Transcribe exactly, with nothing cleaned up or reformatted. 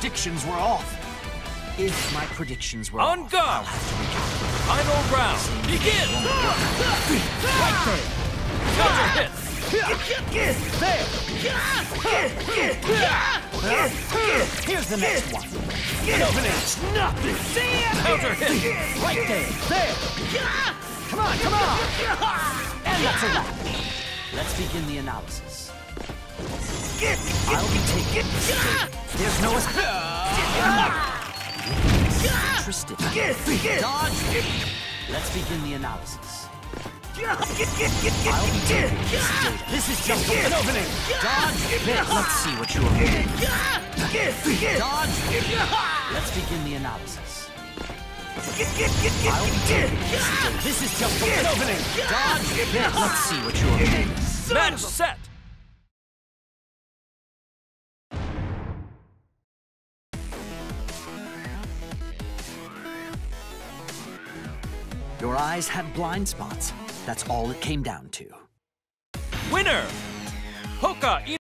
predictions were off. If my predictions were On off, guard. I'll have to recalculate. Final round. Begin. Right there. Counter hit. Here's the next one. An opening. It's nothing. Counter hit. Right there. There. Come on, come on. And that's a wrap. Let's begin the analysis. I'll be taking this bait. There's no interested. Dodge. Let's begin the analysis. I'll be taking this data. This is just an opening. Dodge. Bit. Let's see what you are doing. Dodge. Let's begin the analysis. I'll be taking this data. This is just an opening. Dodge. Bit. Let's see what you are doing. Match set. Your eyes had blind spots. That's all it came down to. Winner. Hoka